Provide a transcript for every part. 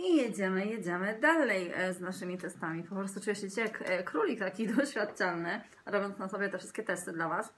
I jedziemy dalej z naszymi testami. Po prostu czuję się dzisiaj jak królik taki doświadczalny, robiąc na sobie te wszystkie testy dla Was.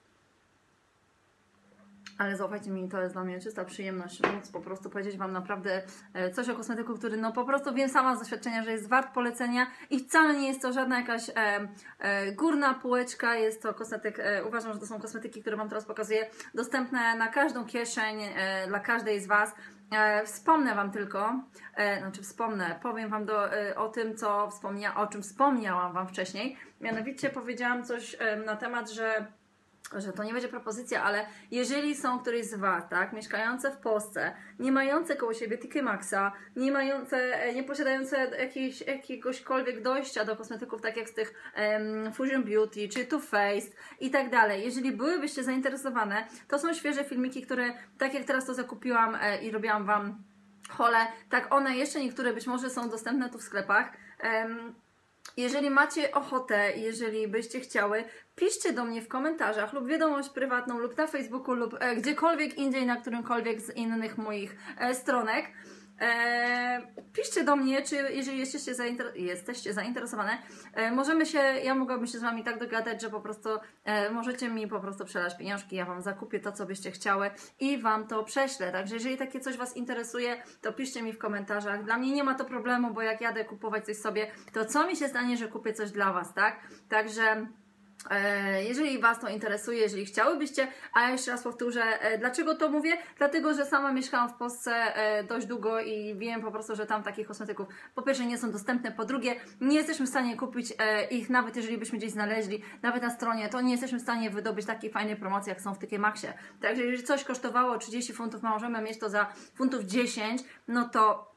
Ale zaufajcie mi, to jest dla mnie czysta przyjemność móc po prostu powiedzieć Wam naprawdę coś o kosmetyku, który no po prostu wiem sama z doświadczenia, że jest wart polecenia i wcale nie jest to żadna jakaś górna półeczka, jest to kosmetyk, uważam, że to są kosmetyki, które Wam teraz pokazuję, dostępne na każdą kieszeń, dla każdej z Was. Wspomnę Wam tylko, powiem Wam o tym, o czym wspomniałam Wam wcześniej. Mianowicie powiedziałam coś na temat, że to nie będzie propozycja, ale jeżeli są któryś z Was, tak, mieszkające w Polsce, nie mające koło siebie TK Maxa, nie posiadające jakiegośkolwiek dojścia do kosmetyków, tak jak z tych Fusion Beauty, czy Too Faced i tak dalej, jeżeli byłybyście zainteresowane, to są świeże filmiki, które, tak jak teraz to zakupiłam i robiłam Wam haule, tak one jeszcze niektóre być może są dostępne tu w sklepach. Jeżeli macie ochotę, jeżeli byście chciały, piszcie do mnie w komentarzach lub wiadomość prywatną lub na Facebooku lub gdziekolwiek indziej, na którymkolwiek z innych moich stronek. Piszcie do mnie, czy jeżeli jesteście zainteresowane, ja mogłabym się z Wami tak dogadać, że po prostu możecie mi po prostu przelać pieniążki, ja Wam zakupię to, co byście chciały i Wam to prześlę. Także jeżeli takie coś Was interesuje, to piszcie mi w komentarzach. Dla mnie nie ma to problemu, bo jak jadę kupować coś sobie, to co mi się stanie, że kupię coś dla Was, tak? Także jeżeli Was to interesuje, jeżeli chciałybyście, a ja jeszcze raz powtórzę, dlaczego to mówię? Dlatego, że sama mieszkałam w Polsce dość długo i wiem po prostu, że tam takich kosmetyków po pierwsze nie są dostępne, po drugie nie jesteśmy w stanie kupić ich, nawet jeżeli byśmy gdzieś znaleźli, nawet na stronie, to nie jesteśmy w stanie wydobyć takiej fajnej promocji, jak są w TK Maxie. Także jeżeli coś kosztowało 30 funtów, możemy mieć to za funtów 10, no to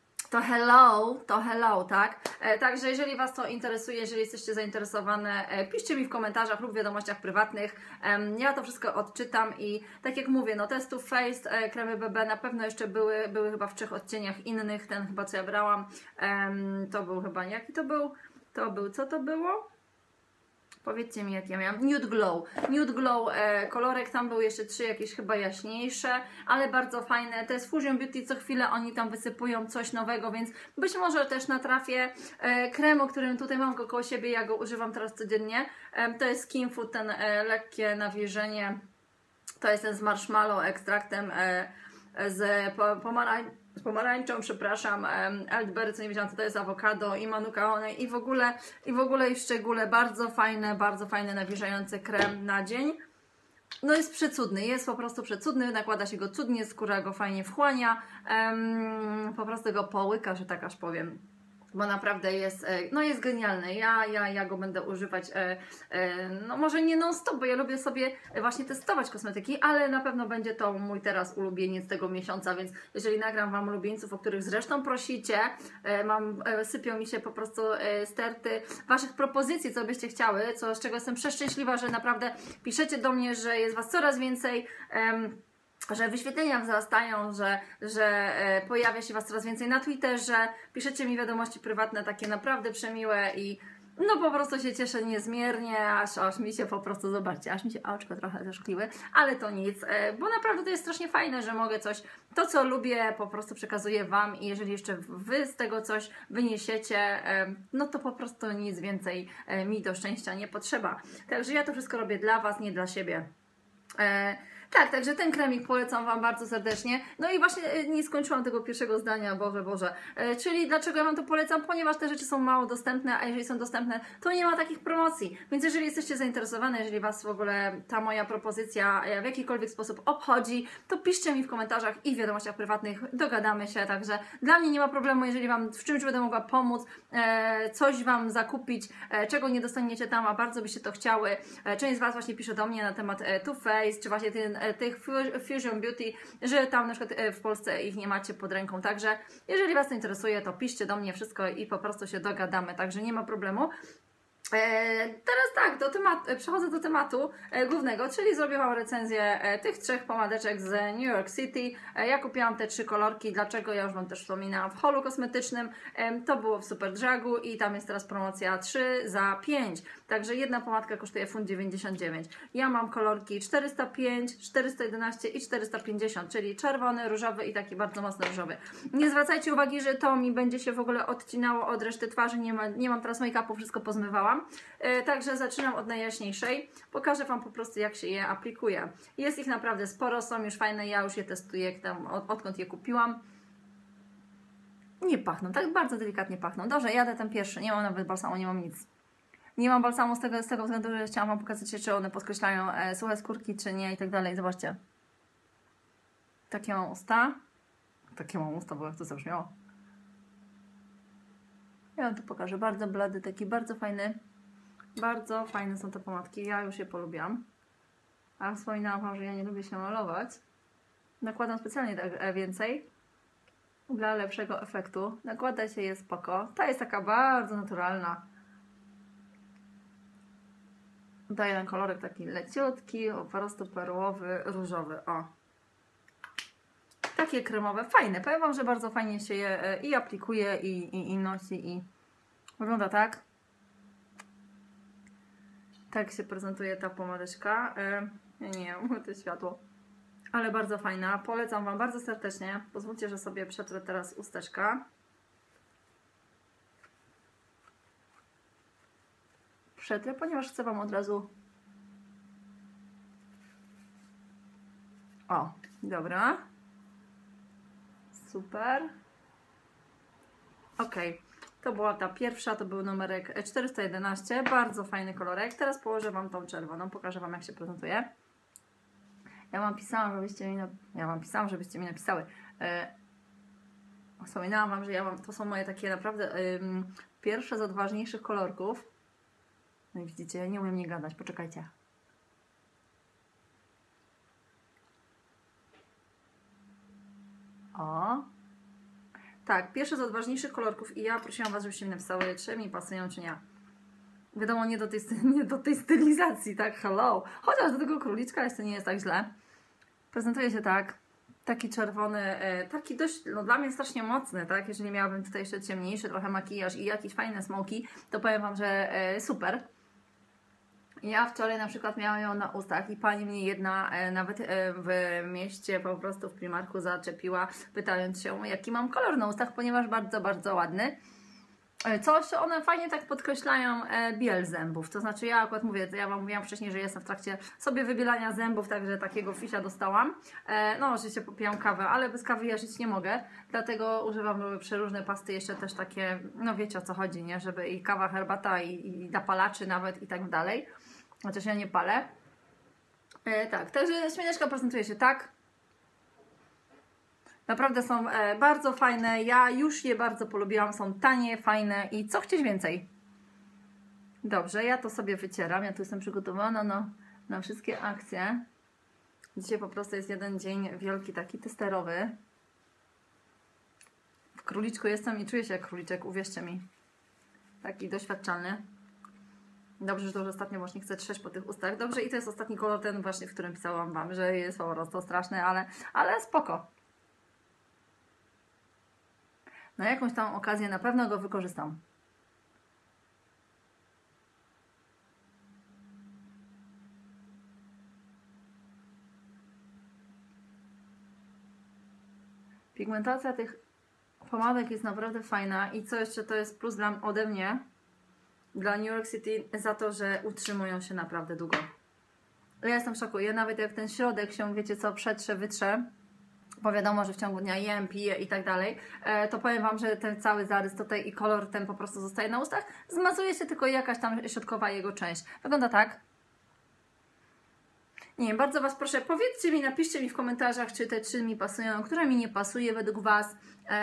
hello, tak? Także jeżeli Was to interesuje, jeżeli jesteście zainteresowane, piszcie mi w komentarzach lub wiadomościach prywatnych. Ja to wszystko odczytam i tak jak mówię, no Too Faced, kremy BB na pewno jeszcze były chyba w 3 odcieniach innych, ten chyba co ja brałam, to był chyba, jaki to był? Co to było? Powiedzcie mi, jak ja miałam. Nude Glow kolorek, tam były jeszcze 3 jakieś chyba jaśniejsze, ale bardzo fajne. To jest Fusion Beauty, co chwilę oni tam wysypują coś nowego, więc być może też natrafię. Krem, o którym tutaj mam go koło siebie, ja go używam teraz codziennie. To jest Skin Food, ten lekkie nawilżenie. To jest ten z marshmallow ekstraktem z pomarańczą, przepraszam, elderberry, co nie wiedziałam, co to jest, awokado i manuka one i w ogóle i w szczególe bardzo fajny nawilżający krem na dzień. No jest przecudny, jest po prostu przecudny, nakłada się go cudnie, skóra go fajnie wchłania, po prostu go połyka, że tak aż powiem. Bo naprawdę jest genialny. Ja go będę używać, no może nie non-stop, bo ja lubię sobie właśnie testować kosmetyki, ale na pewno będzie to mój teraz ulubieniec tego miesiąca, więc jeżeli nagram Wam ulubieńców, o których zresztą prosicie, sypią mi się po prostu sterty Waszych propozycji, co byście chciały, z czego jestem przeszczęśliwa, że naprawdę piszecie do mnie, że jest Was coraz więcej, że wyświetlenia wzrastają, że pojawia się Was coraz więcej na Twitterze, piszecie mi wiadomości prywatne takie naprawdę przemiłe i no po prostu się cieszę niezmiernie, aż mi się po prostu, zobaczcie, aż mi się oczko trochę zeszkliły, ale to nic, bo naprawdę to jest strasznie fajne, że mogę to co lubię po prostu przekazuję Wam i jeżeli jeszcze Wy z tego coś wyniesiecie, no to po prostu nic więcej mi do szczęścia nie potrzeba. Także ja to wszystko robię dla Was, nie dla siebie. Tak, także ten kremik polecam Wam bardzo serdecznie. No i właśnie nie skończyłam tego pierwszego zdania, Boże. Czyli dlaczego ja Wam to polecam? Ponieważ te rzeczy są mało dostępne, a jeżeli są dostępne, to nie ma takich promocji. Więc jeżeli jesteście zainteresowane, jeżeli Was w ogóle ta moja propozycja w jakikolwiek sposób obchodzi, to piszcie mi w komentarzach i w wiadomościach prywatnych, dogadamy się. Także dla mnie nie ma problemu, jeżeli Wam w czymś będę mogła pomóc, coś Wam zakupić, czego nie dostaniecie tam, a bardzo byście to chciały. Część z Was właśnie pisze do mnie na temat Too Faced, czy właśnie tych Fusion Beauty, że tam na przykład w Polsce ich nie macie pod ręką. Także jeżeli Was to interesuje, to piszcie do mnie wszystko i po prostu się dogadamy. Także nie ma problemu. Teraz tak, przechodzę do tematu głównego, czyli zrobię Wam recenzję tych 3 pomadeczek z New York City. Ja kupiłam te 3 kolorki, dlaczego? Ja już Wam też wspominałam w holu kosmetycznym. To było w Superdrugu i tam jest teraz promocja 3 za 5. Także jedna pomadka kosztuje 1,99 £. Ja mam kolorki 405, 411 i 450, czyli czerwony, różowy i taki bardzo mocno różowy. Nie zwracajcie uwagi, że to mi będzie się w ogóle odcinało od reszty twarzy, nie mam teraz make-upu, wszystko pozmywałam. Także zaczynam od najjaśniejszej. Pokażę Wam po prostu, jak się je aplikuje. Jest ich naprawdę sporo, są już fajne, ja już je testuję odkąd je kupiłam. Nie pachną, tak bardzo delikatnie pachną. Dobrze, jadę ten pierwszy, nie mam nawet balsamu, nie mam nic. Nie mam balsamu z tego względu, że chciałam Wam pokazać, czy one podkreślają suche skórki, czy nie i tak dalej. Zobaczcie. Takie mam usta. Takie mam usta, bo jak to zabrzmiało. Ja Wam tu pokażę. Bardzo blady, taki bardzo fajny. Bardzo fajne są te pomadki. Ja już je polubiłam. A wspominałam Wam, że ja nie lubię się malować. Nakładam specjalnie tak więcej. Dla lepszego efektu. Nakłada się je spoko. Ta jest taka bardzo naturalna. Daję ten kolorek taki leciutki, po prostu perłowy, różowy. O. Takie kremowe, fajne. Powiem Wam, że bardzo fajnie się je i aplikuje, i nosi, i wygląda tak. Tak się prezentuje ta pomadeczka. Nie wiem, to światło. Ale bardzo fajna. Polecam Wam bardzo serdecznie. Pozwólcie, że sobie przetrę teraz usteczka. Przetrę, ponieważ chcę Wam od razu... O, dobra. Super. Ok, to była ta pierwsza, to był numerek 411. Bardzo fajny kolorek. Teraz położę Wam tą czerwoną. Pokażę Wam, jak się prezentuje. Ja Wam pisałam, żebyście mi napisały. Wspominałam Wam, że to są moje takie naprawdę pierwsze z odważniejszych kolorków. No i widzicie, ja nie umiem nie gadać. Poczekajcie. O. Tak, pierwszy z odważniejszych kolorków i ja prosiłam Was, żebyście mi napisały, czy mi pasują, czy nie. Wiadomo, nie do tej stylizacji, tak? Hello. Chociaż do tego króliczka jeszcze nie jest tak źle. Prezentuje się tak. Taki czerwony, taki dość, no dla mnie strasznie mocny, tak? Jeżeli miałabym tutaj jeszcze ciemniejszy trochę makijaż i jakieś fajne smoki, to powiem Wam, że super. Ja wczoraj na przykład miałam ją na ustach i pani mnie jedna nawet w mieście, po prostu w Primarku zaczepiła, pytając się, jaki mam kolor na ustach, ponieważ bardzo, bardzo ładny. Coś, one fajnie tak podkreślają biel zębów, to znaczy ja akurat mówię, ja Wam mówiłam wcześniej, że jestem w trakcie sobie wybielania zębów, także takiego fisia dostałam. No oczywiście popijam kawę, ale bez kawy ja żyć nie mogę, dlatego używam przeróżne pasty, jeszcze też takie, no wiecie o co chodzi, nie? Żeby i kawa, herbata i napalaczy nawet i tak dalej, chociaż ja nie palę. Tak, także śmieneczka prezentuje się tak. Naprawdę są bardzo fajne, ja już je bardzo polubiłam, są tanie, fajne i co chcieć więcej. Dobrze, ja to sobie wycieram, ja tu jestem przygotowana na wszystkie akcje. Dzisiaj po prostu jest jeden dzień wielki, taki testerowy. W króliczku jestem i czuję się jak króliczek, uwierzcie mi. Taki doświadczalny. Dobrze, że to już ostatnio właśnie chcę trzeć po tych ustach. Dobrze, i to jest ostatni kolor, ten właśnie, w którym pisałam Wam, że jest po prostu straszny, ale spoko. Na jakąś tam okazję na pewno go wykorzystam. Pigmentacja tych pomadek jest naprawdę fajna i co jeszcze to jest plus ode mnie, dla New York City, za to, że utrzymują się naprawdę długo. Ja jestem w szoku. Ja nawet jak ten środek się, wiecie co, przetrze, wytrze, bo wiadomo, że w ciągu dnia jem, piję i tak dalej, to powiem Wam, że ten cały zarys tutaj i kolor ten po prostu zostaje na ustach, zmazuje się tylko jakaś tam środkowa jego część. Wygląda tak. Nie wiem, bardzo Was proszę, powiedzcie mi, napiszcie mi w komentarzach, czy te 3 mi pasują, które mi nie pasuje według Was.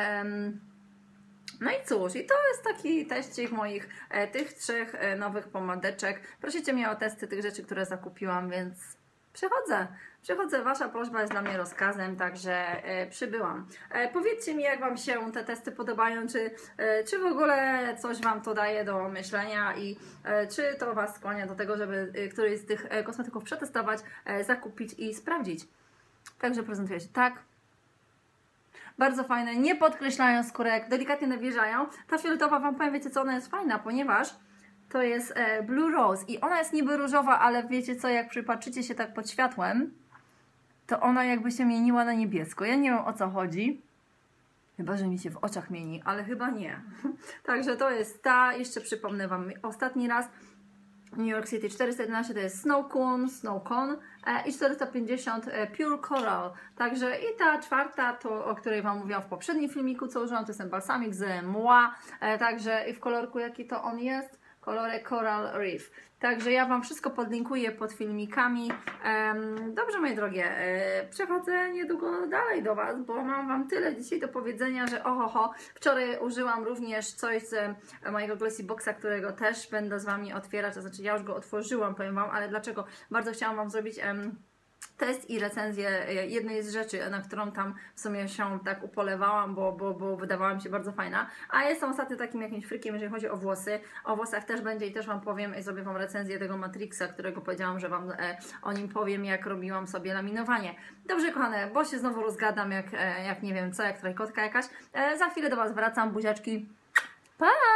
No i cóż, i to jest taki teścik moich tych 3 nowych pomadeczek. Prosicie mnie o testy tych rzeczy, które zakupiłam, więc przechodzę Przychodzę, Wasza prośba jest dla mnie rozkazem, także przybyłam. Powiedzcie mi, jak Wam się te testy podobają, czy w ogóle coś Wam to daje do myślenia i czy to Was skłania do tego, żeby któryś z tych kosmetyków przetestować, zakupić i sprawdzić. Także prezentuje się tak. Bardzo fajne, nie podkreślają skórek, delikatnie nawilżają. Ta fioletowa, Wam powiem, wiecie co, ona jest fajna, ponieważ to jest Blue Rose i ona jest niby różowa, ale wiecie co, jak przypatrzycie się tak pod światłem, to ona jakby się mieniła na niebiesko. Ja nie wiem, o co chodzi. Chyba, że mi się w oczach mieni, ale chyba nie. Także to jest ta, jeszcze przypomnę Wam ostatni raz. New York City 411 to jest Snow Cone i 450 Pure Coral. Także i ta czwarta, to o której Wam mówiłam w poprzednim filmiku, co użyłam, to jest ten balsamik z Moi. Także i w kolorku, jaki to on jest, kolorek Coral Reef. Także ja Wam wszystko podlinkuję pod filmikami. Dobrze, moje drogie, przechodzę niedługo dalej do Was, bo mam Wam tyle dzisiaj do powiedzenia, że ohoho. Wczoraj użyłam również coś z mojego Glossy Boxa, którego też będę z Wami otwierać, to znaczy ja już go otworzyłam, powiem Wam, ale dlaczego? Bardzo chciałam Wam zrobić test i recenzję jednej z rzeczy, na którą tam w sumie się tak upolewałam, bo wydawała mi się bardzo fajna. A jestem ostatnio takim jakimś frykiem, jeżeli chodzi o włosy. O włosach też będzie i też Wam powiem i zrobię Wam recenzję tego Matrixa, którego powiedziałam, że Wam o nim powiem, jak robiłam sobie laminowanie. Dobrze, kochane, bo się znowu rozgadam, jak nie wiem co, jak trajkotka jakaś. Za chwilę do Was wracam, buziaczki. Pa!